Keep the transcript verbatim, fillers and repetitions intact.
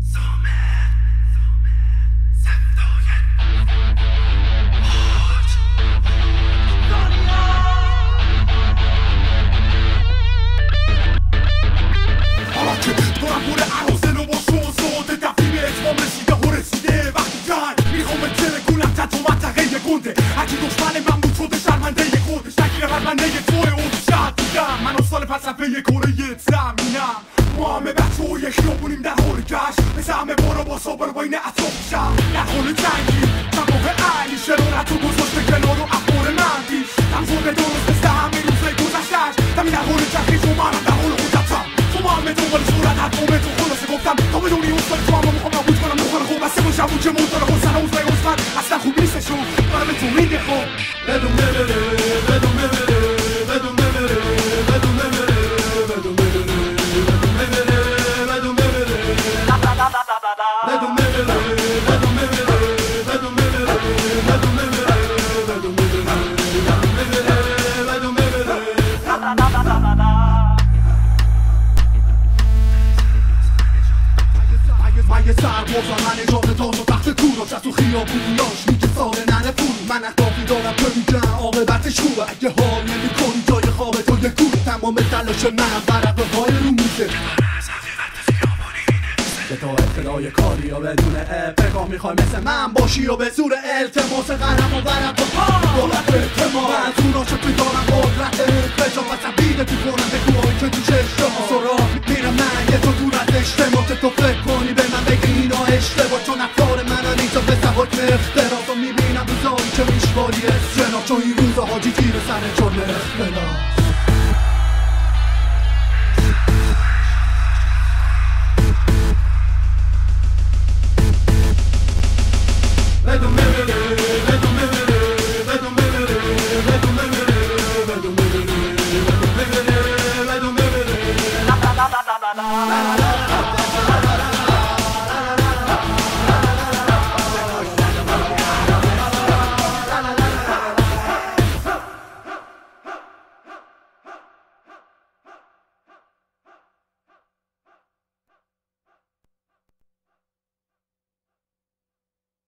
همه بچه های خیابونیم در حال گشت مثل همه بارا با صابر باین اطراف شد در حال جنگی تمام علی شرارت رو گذاشته کنار و اخبار من پیش تمزور درست مثل همه روزه گذشتش تمی در حال جنگی تو منم در حال خودتم تو ما همه دنبال صورت حتمامه تو خلاصه گفتم تا بدونی اون سال تو همه میخوام نبود کنم نخوره خوب بسته باشم اون که موتور حسن حوزه عصفت اصلا خوب نیستشون دارم تو میگه خب بدون ممره بدون ممره بدون ممره بدون ممره بدون ممره یه سربازم من اجازه داد و تخت کوراش از تو خیابونیاش میگه ساله ننه پول من اهدافی دارم که میگم عاقبتش خوبه اگه حال نمی کنی جای خواب تو یه کوره تمام تلاش من برقه های رو میزه که تا ابتدای کاری و بدون ابتکار میخوای مثل من باشی و به زور التماس قرم و برم با دولت اعتماد منظوراشو توی دارم قدرت بجا و تبیده تو کنم به کوهایی که تو چشم سراغ میرم من یه تو دور از اجتماع